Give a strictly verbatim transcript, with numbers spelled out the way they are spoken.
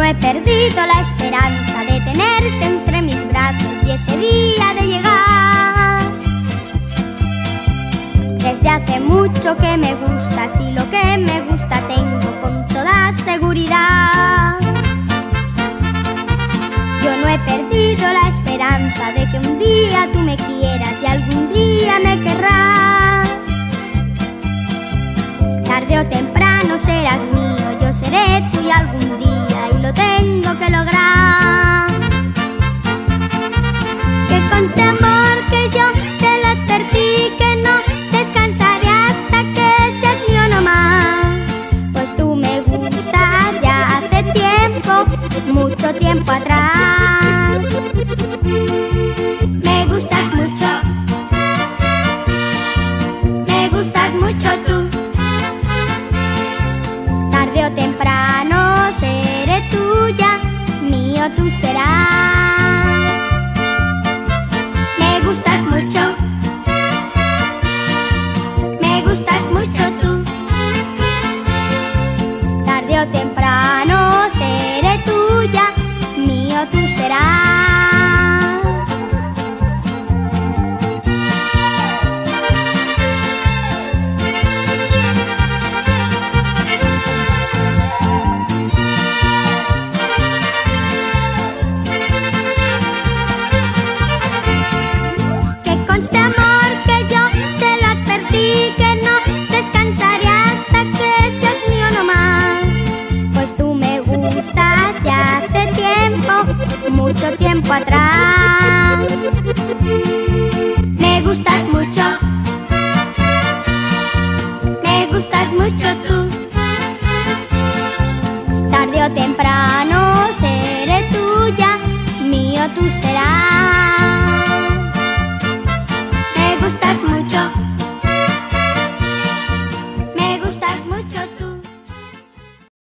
no he perdido la esperanza de tenerte entre mis brazos y ese día de llegar. Desde hace mucho que me gustas y lo que me gusta tengo con toda seguridad. Yo no he perdido la esperanza de que un día tú me quieras y algún día me querrás. Tarde o temprano serás mío, yo seré tuya algún día y lo tengo que lograr. Que conste, amor, que yo te lo advertí, que no descansaré hasta que seas mío no más. Pues tú me gustas ya hace tiempo, mucho tiempo atrás. Me gustas mucho, me gustas mucho tú. Tarde o temprano seré tuya, mío tú serás. Me gustas mucho, me gustas mucho tú. Tarde o temprano seré tuya, mío tú serás. Mucho tiempo atrás. Me gustas mucho, me gustas mucho tú. Tarde o temprano seré tuya, mío tú serás.